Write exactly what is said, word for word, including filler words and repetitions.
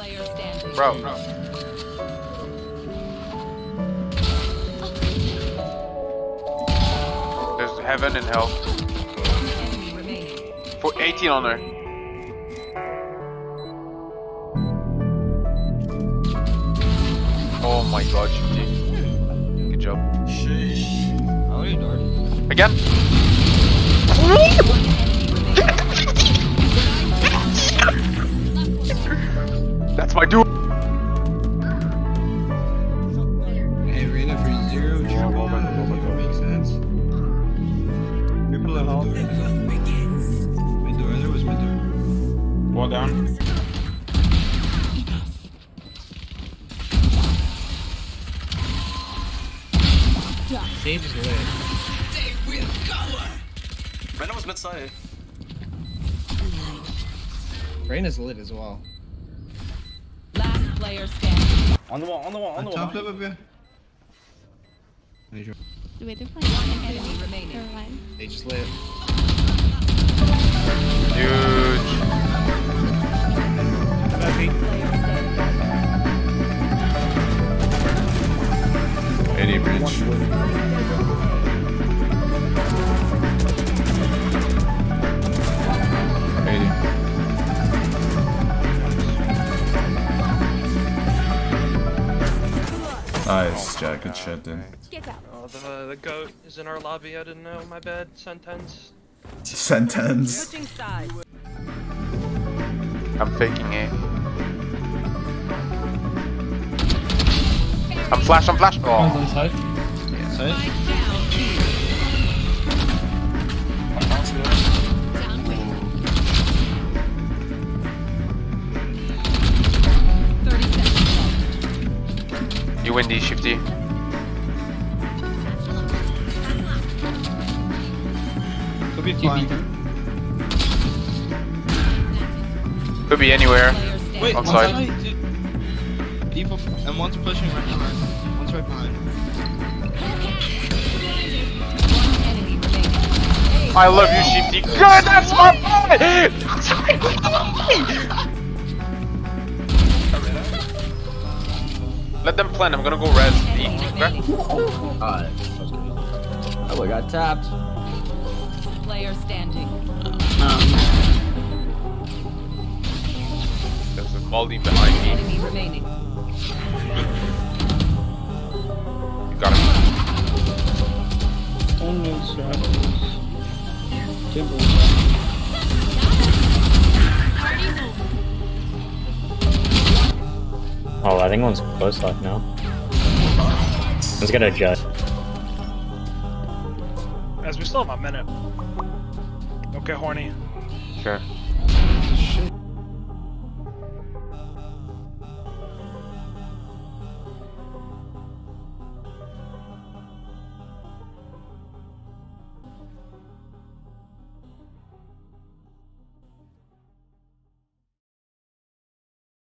player standing. Bro, bro. There's heaven and hell. Enemy remaining. For eighteen on there. Oh my god, G T. Good job. Sheesh. I already died. Again? That's my dude. Hey, Reyna for zero, zero one. Makes sense. People at home. Mid door, there was mid door. Wall down. Save is lit. Reyna was mid-side. Reyna's lit as well. Last player standing. On the wall, on the wall, on the wall. Top flip up here. Wait, they're playing One enemy remaining. Never mind. They just lit. Huge. Player standing. eighty bridge. eighty. Nice, Jack. Good shit, dude. Get out. Oh, the, the goat is in our lobby. I didn't know. My bad. Sentence. Sentence. Switching sides. I'm faking it. I'm flash, I'm flash. Oh. Side. Spike down. thirty seconds left. You win these, Shifty. Could be flying. Could be anywhere. Player standing. Wait, On one side. side. Dude. People, and one's pushing right behind. One's right behind. One enemy remaining. I love you, Shifty. Good, that's my boy! That's my boy! Let them plan, I'm gonna go res. Enemy remaining. Alright. Oh, I got tapped. Player standing. There's a volley behind me. Enemy remaining. You got him. Oh, I think one's close left now. Let's get a judge. As we still have a minute. Don't get horny. Sure.